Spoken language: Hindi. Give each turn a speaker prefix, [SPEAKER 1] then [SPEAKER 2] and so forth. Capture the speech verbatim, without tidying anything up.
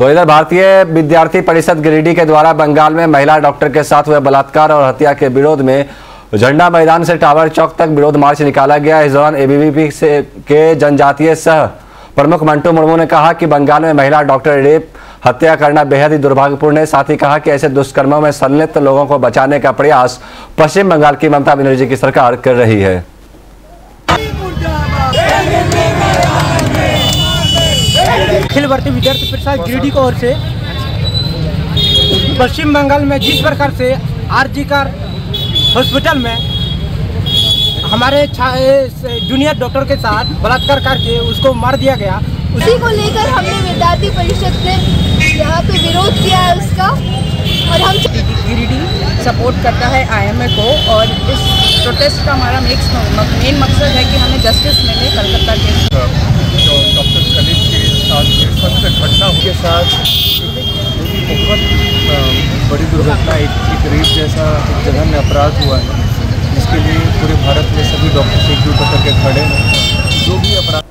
[SPEAKER 1] तो इधर भारतीय विद्यार्थी परिषद गिरिडीह के द्वारा बंगाल में महिला डॉक्टर के साथ हुए बलात्कार और हत्या के विरोध में झंडा मैदान से टावर चौक तक विरोध मार्च निकाला गया। इस दौरान एबीवीपी से के जनजातीय सह प्रमुख मंटू मुर्मू ने कहा कि बंगाल में महिला डॉक्टर रेप हत्या करना बेहद ही दुर्भाग्यपूर्ण है। साथ ही कहा कि ऐसे दुष्कर्मों में संलिप्त लोगों को बचाने का प्रयास पश्चिम बंगाल की ममता बनर्जी की सरकार कर रही है।
[SPEAKER 2] अखिल भारतीय विद्यार्थी परिषद गिरिडीह की ओर से पश्चिम बंगाल में जिस प्रकार से आरजी कार हॉस्पिटल में हमारे जूनियर डॉक्टर के साथ बलात्कार करके उसको मार दिया गया,
[SPEAKER 3] उसी को लेकर हमने विद्यार्थी परिषद से यहाँ पे विरोध किया है उसका। और हम
[SPEAKER 4] गिरिडीह सपोर्ट करता है आईएमए को और इस प्रोटेस्ट का हमारा मेन मकसद है कि हमें जस्टिस मिले कलकत्ता के
[SPEAKER 5] जो डॉक्टर कलीग के साथ घटना के साथ बहुत बड़ी दुर्घटना, एक एक रेप जैसा एक जघन्य अपराध हुआ है, जिसके लिए पूरे भारत में सभी डॉक्टर एकजुट होकर के खड़े हैं। जो भी अपराध